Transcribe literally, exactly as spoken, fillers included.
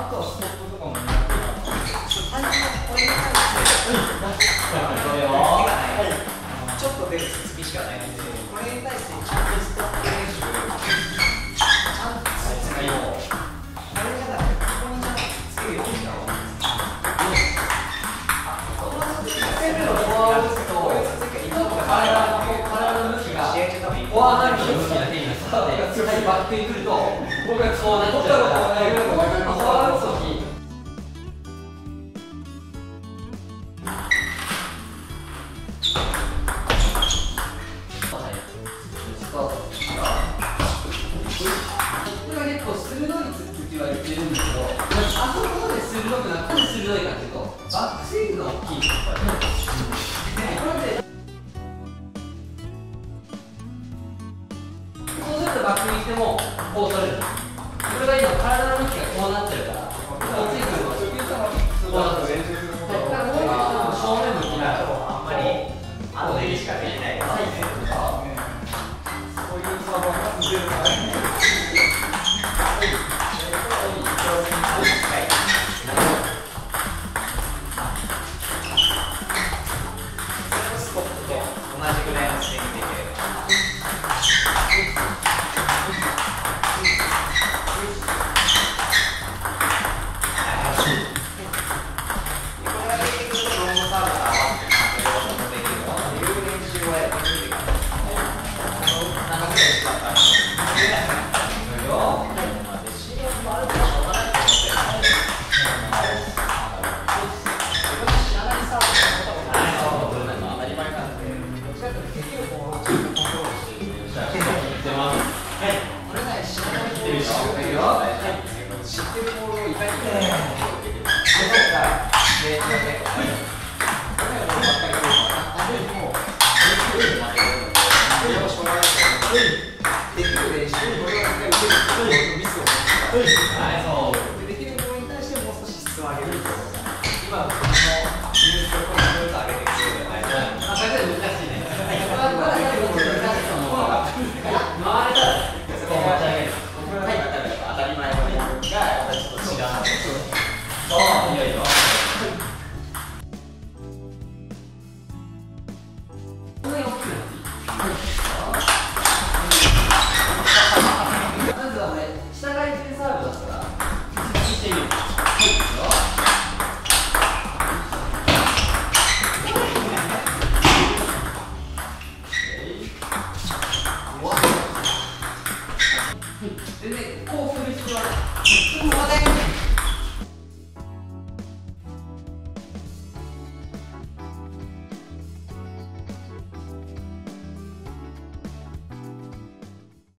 あとはストップとかも苦手なの単純にこれに対してちょっと出る設備しかないので、これに対してちゃんとストップ練習ちゃんと設備をこれじゃなくてここにちゃんとつけるようにした方がいいです。フォアを打つと体の向きがフォアハンドの向きが変になってバックに来ると僕がそうなっちゃうから、こうちょっとフォア打つときこれが結構鋭いツッって言われてるんだけど、あそこまで鋭くなくて鋭いかっていうとバックスイングが大きいんですよ。そうするとバックにしてもこう取れる。これが今体の向きがこうなってるから、こっちに来るとこうなってる。だからこういうの正面向きだとあんまりあとでしかできない。そういうサーバーが出るから。知ってるボールをいかにできる練習をこれを一回受けるミスをできるボールに対してもう少し質を上げる。今の技術力をずっと上げていくそうじゃないですか。あ、だけど難しいね。まだだけど難しいと思う。回れたらそこを持ち上げる。当たり前のがちょっと違う。そう、いよいよ。こんなに大きくなっていい？まずはね、下回転サーブだったら、してみる。でね、こうする必要はない。